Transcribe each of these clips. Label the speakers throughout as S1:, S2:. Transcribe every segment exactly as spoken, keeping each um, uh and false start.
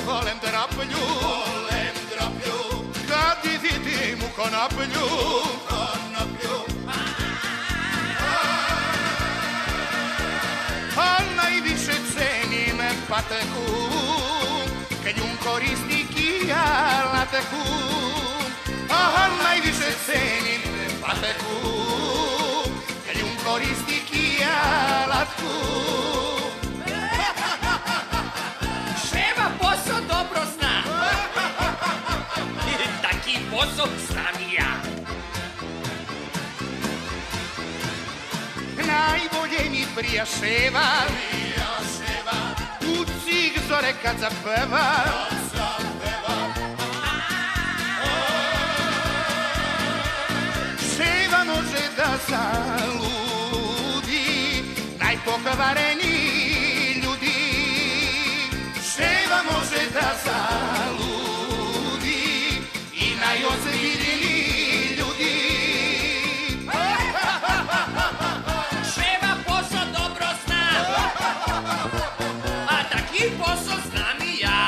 S1: volem draplju,
S2: volem draplju,
S1: kad ti vidim u konoplju,
S2: konoplju.
S1: Al najviše cenim pateku, kad njum koristi kijalateku. Al najviše cenim pateku, kad njum koristi kijalatku.
S3: Ševa posao dobro zna. Taki posao znam i ja.
S1: Najbolje mi prija ševa,
S2: Prija ševa,
S1: u cig zore kad zapeva.
S2: kad zapeva.
S1: Ševa može da zaludi najpokvareniji ljudi. Ševa može da zaludi i najozbiljniji ljudi.
S3: Ševa posao dobro zna. A taki posao znam i ja.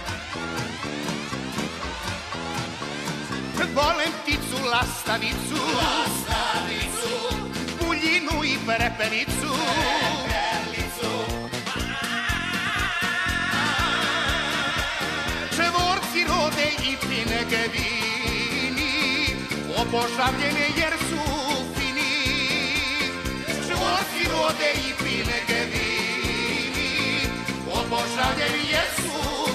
S1: Volem pticu lastavicu,
S2: Lastavicu,
S1: buljinu i prepelicu.
S2: perlicu,
S1: Čevorci rode i pinegevini, obožavljene jer su fini. Čevorci rode i pinegevini, obožavljene jer su